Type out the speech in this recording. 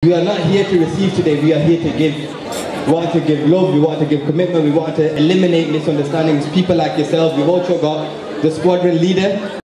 We are not here to receive today, we are here to give. We want to give love, we want to give commitment, we want to eliminate misunderstandings. People like yourself, we've also got the squadron leader.